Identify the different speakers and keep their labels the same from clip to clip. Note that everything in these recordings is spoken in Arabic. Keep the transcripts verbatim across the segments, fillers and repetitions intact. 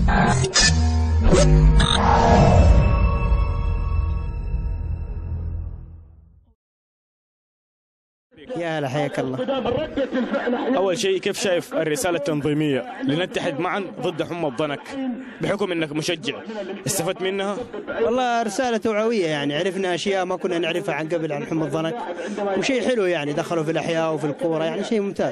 Speaker 1: يا هلا، حياك الله.
Speaker 2: أول شيء، كيف شايف الرسالة التنظيمية لنتحد معا ضد حمى الضنك بحكم أنك مشجع؟ استفدت منها؟
Speaker 1: والله رسالة توعوية، يعني عرفنا أشياء ما كنا نعرفها عن قبل عن حمى الضنك، وشيء حلو يعني دخلوا في الأحياء وفي الكورة، يعني شيء ممتاز.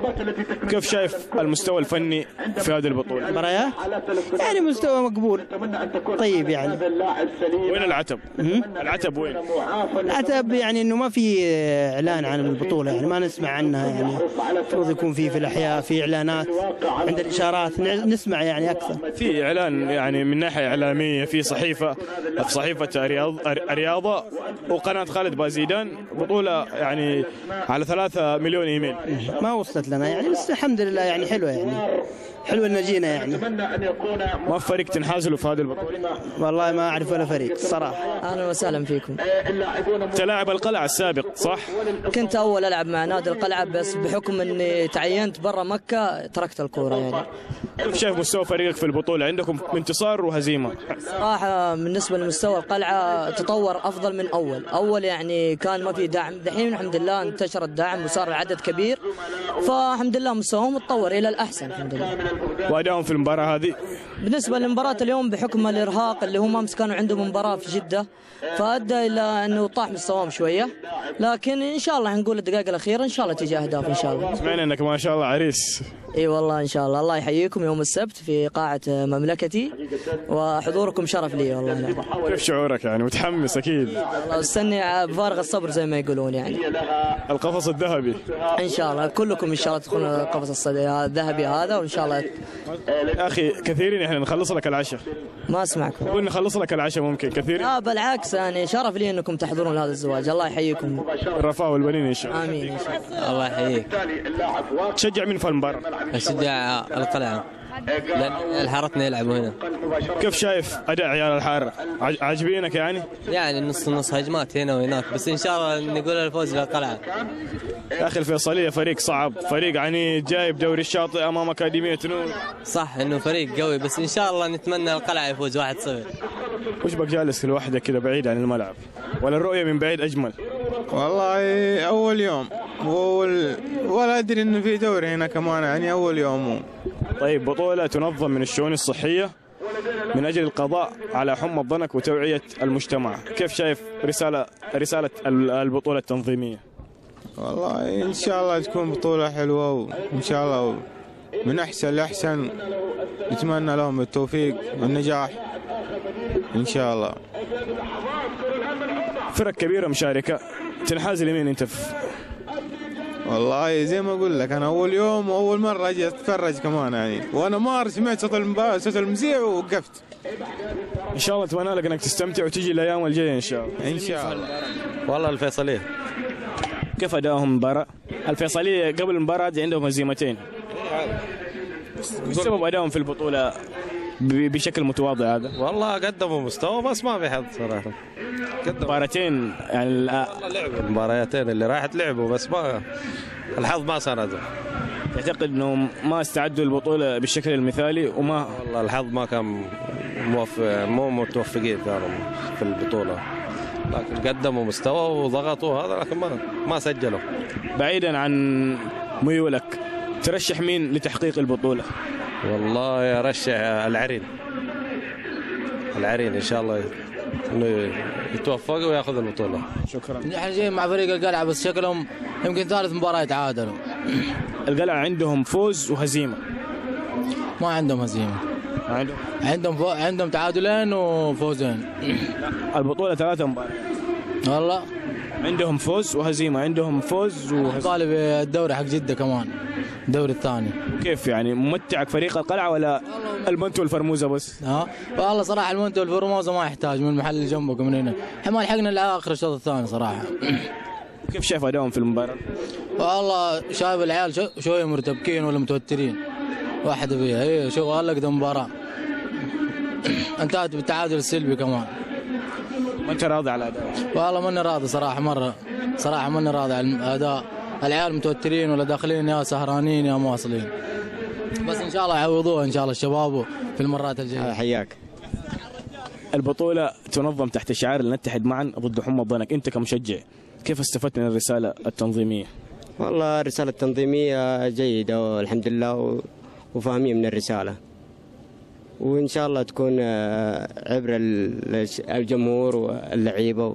Speaker 2: كيف شايف المستوى الفني في هذه البطولة؟
Speaker 1: مباريات يعني مستوى مقبول طيب يعني.
Speaker 2: وين العتب؟ العتب وين؟
Speaker 1: العتب يعني إنه ما في إعلان عن البطولة، يعني ما نسمع عنها، يعني المفروض يكون في في الأحياء في إعلانات عند الإشارات نسمع يعني أكثر.
Speaker 2: في إعلان يعني من ناحية إعلامية في صحيفة في صحيفة الرياض الرياضة وقناة خالد بازيدان، بطولة يعني على ثلاثة مليون إيميل.
Speaker 1: ما وصلت لنا يعني، بس الحمد لله يعني حلوة، يعني حلو إن جينا يعني.
Speaker 2: ما فريق تنحازلوا في هذه البطولة؟
Speaker 1: والله ما أعرف ولا فريق الصراحة.
Speaker 3: أهلا وسهلا فيكم.
Speaker 2: أنت لاعب القلعة السابق صح؟
Speaker 3: كنت أول ألعب مع نادي القلعة، بس بحكم إني تعينت برا مكة تركت الكورة يعني.
Speaker 2: كيف شايف مستوى فريقك في البطولة؟ عندكم انتصار وهزيمة.
Speaker 3: صراحة بالنسبة لمستوى القلعة تطور أفضل من أول. أول يعني كان ما في دعم، دحين الحمد لله انتشر الدعم وصار العدد كبير، فالحمد لله مستواهم تطور إلى الأحسن الحمد لله.
Speaker 2: وأدائهم في المباراة هذه؟
Speaker 3: بالنسبة لمباراة اليوم بحكم الإرهاق اللي هم أمس كانوا عندهم مباراة في جدة، فأدى إلى أنه طاح مستواهم شوية، لكن إن شاء الله هنقول الدقائق الأخيرة إن شاء الله تجي أهداف إن شاء الله.
Speaker 2: سمعنا أنك ما شاء الله عريس.
Speaker 3: اي والله ان شاء الله. الله يحييكم يوم السبت في قاعة مملكتي، وحضوركم شرف لي والله.
Speaker 2: كيف شعورك يعني؟ متحمس اكيد.
Speaker 3: والله استني بفارغ الصبر زي ما يقولون يعني.
Speaker 2: القفص الذهبي
Speaker 3: ان شاء الله كلكم ان شاء الله تدخلون القفص الذهبي هذا، وان شاء الله.
Speaker 2: يا اخي كثيرين احنا نخلص لك العشاء.
Speaker 3: ما اسمعكم.
Speaker 2: نقول نخلص لك العشاء ممكن كثير.
Speaker 3: لا بالعكس، يعني شرف لي انكم تحضرون لهذا الزواج. الله يحييكم.
Speaker 2: الرفاه والبنين ان شاء الله.
Speaker 3: امين ان شاء الله.
Speaker 4: الله يحييك.
Speaker 2: تشجع مين في المباراة؟
Speaker 4: اشجع القلعة لأن الحارتنا يلعبوا هنا.
Speaker 2: كيف شايف اداء عيال الحارة؟ عاجبينك يعني؟
Speaker 4: يعني نص نص هجمات هنا وهناك، بس ان شاء الله نقول الفوز للقلعة.
Speaker 2: يا اخي الفيصلية فريق صعب، فريق عنيد، جايب دوري الشاطئ امام اكاديمية نور.
Speaker 4: صح انه فريق قوي، بس ان شاء الله نتمنى القلعة يفوز واحد صفر.
Speaker 2: وش بك جالس لوحدك كذا بعيد عن الملعب؟ ولا الرؤية من بعيد اجمل؟
Speaker 5: والله اول يوم وأول ولا ادري انه في دوري هنا كمان، يعني اول يوم.
Speaker 2: طيب بطولة تنظم من الشؤون الصحية من أجل القضاء على حمى الضنك وتوعية المجتمع، كيف شايف رسالة رسالة البطولة التنظيمية؟
Speaker 5: والله إن شاء الله تكون بطولة حلوة، وإن شاء الله من أحسن لأحسن. نتمنى لهم التوفيق والنجاح إن شاء الله.
Speaker 2: فرق كبيرة مشاركة، تنحاز لمين أنت في؟
Speaker 5: والله زي ما اقول لك انا اول يوم واول مره اجي اتفرج كمان يعني، وانا ما سمعت صوت المباراه صوت المذيع ووقفت.
Speaker 2: ان شاء الله اتمنى لك انك تستمتع وتجي الايام الجايه ان شاء الله.
Speaker 5: ان شاء الله.
Speaker 4: والله الفيصليه
Speaker 2: كيف ادائهم المباراه؟ الفيصليه قبل المباراه دي عندهم هزيمتين. بسبب ادائهم في البطوله بشكل متواضع هذا؟
Speaker 4: والله قدموا مستوى بس ما في حظ صراحه.
Speaker 2: مباراتين يعني
Speaker 4: والله لعبوا المباراتين اللي راحت لعبوا، بس ما الحظ ما ساندهم.
Speaker 2: تعتقد انهم ما استعدوا البطوله بالشكل المثالي وما
Speaker 4: والله الحظ ما كان موفق، مو متوفقين كانوا في البطوله، لكن قدموا مستوى وضغطوا هذا، لكن ما ما سجلوا.
Speaker 2: بعيدا عن ميولك، ترشح مين لتحقيق البطوله؟
Speaker 4: والله يرشح العرين. العرين ان شاء الله انه يتوفق وياخذ البطوله.
Speaker 2: شكرا.
Speaker 6: احنا جايين مع فريق القلعه، بس شكلهم يمكن ثالث مباراه يتعادلوا.
Speaker 2: القلعه عندهم فوز وهزيمه.
Speaker 6: ما عندهم هزيمه.
Speaker 2: عندهم
Speaker 6: عندهم فو... عندهم تعادلين وفوزين.
Speaker 2: البطوله ثلاثه مباريات.
Speaker 6: والله
Speaker 2: عندهم فوز وهزيمه، عندهم فوز وهزيمه.
Speaker 6: طالب الدوري حق جده كمان، الدوري الثاني.
Speaker 2: كيف يعني ممتعك فريق القلعه ولا المنتو والفرموزه بس؟
Speaker 6: ها والله صراحه المنتو والفرموزه ما يحتاج من المحل اللي جنبك من هنا، احنا ما لحقنا لاخر الشوط الثاني صراحه.
Speaker 2: كيف شايف ادائهم في المباراه؟
Speaker 6: والله شايف العيال شو شويه مرتبكين ولا متوترين، واحده فيها اي شو قال لك ده مباراه انتهت بالتعادل السلبي كمان.
Speaker 2: ما انت راضي على الاداء؟
Speaker 6: والله ماني راضي صراحه مره، صراحه ماني راضي على الاداء. العيال متوترين ولا داخلين يا سهرانين يا مواصلين. بس ان شاء الله يعوضوها ان شاء الله الشباب في المرات الجايه.
Speaker 7: حياك.
Speaker 2: البطولة تنظم تحت شعار نتحد معا ضد حمى الضنك، أنت كمشجع كيف استفدت من الرسالة التنظيمية؟
Speaker 7: والله الرسالة التنظيمية جيدة والحمد لله وفاهمين من الرسالة، وإن شاء الله تكون عبر الجمهور واللعيبة.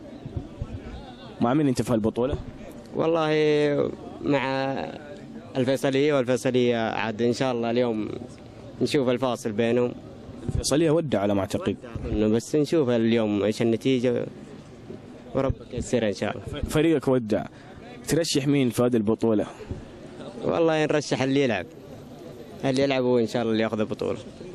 Speaker 2: مع مين أنت في البطولة؟
Speaker 7: والله مع الفيصلية، والفيصلية عاد إن شاء الله اليوم نشوف الفاصل بينهم.
Speaker 2: الفيصلية ودع على ما أعتقد،
Speaker 7: بس نشوف اليوم إيش النتيجة وربك يسر إن شاء الله.
Speaker 2: فريقك ودع، ترشح مين في هذه البطولة؟
Speaker 7: والله نرشح اللي يلعب، اللي يلعب هو إن شاء الله اللي ياخذ البطولة.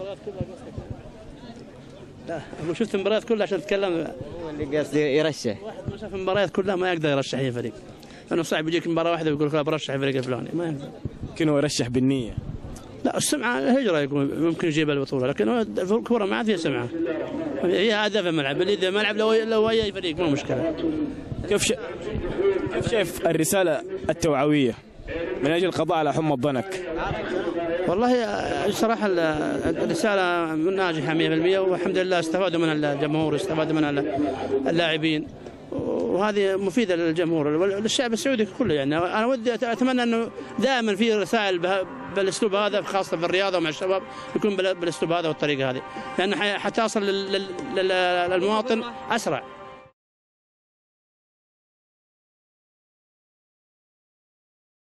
Speaker 8: لا أنا شفت المباريات كلها عشان أتكلم.
Speaker 7: هو اللي قصدي يرشح.
Speaker 8: واحد ما شاف المباريات كلها ما يقدر يرشح أي فريق، لأنه صعب يجيك مباراة واحدة ويقول لك برشح الفريق الفلاني، ما يقدر.
Speaker 2: يمكن هو يرشح بالنية.
Speaker 8: لا السمعة هجرة يكون ممكن يجيب البطولة، لكن الكورة ما عاد فيها سمعة، هي هدف الملعب، اللي إذا ملعب لو لو أي فريق مو مشكلة.
Speaker 2: كيف ش... كيف شايف الرسالة التوعوية من أجل القضاء على حمى الضنك؟
Speaker 8: والله صراحة الرسالة ناجحة مئة بالمئة، والحمد لله استفادوا منها الجمهور، استفادوا منها اللاعبين، وهذه مفيدة للجمهور والشعب السعودي كله. يعني أنا ودي أتمنى أنه دائما في رسائل بالأسلوب هذا، خاصة في الرياضة ومع الشباب، يكون بالأسلوب هذا والطريقة هذه، لأن حتصل للمواطن أسرع.